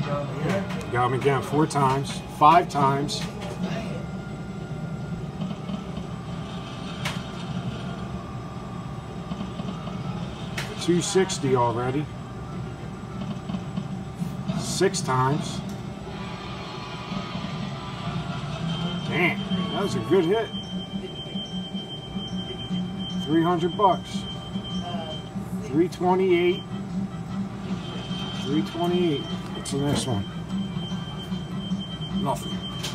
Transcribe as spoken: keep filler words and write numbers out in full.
Got him again four times, five times. two sixty already. Six times. Damn, that was a good hit. three hundred bucks. three twenty-eight. three twenty-eight. What's the next one? Nothing.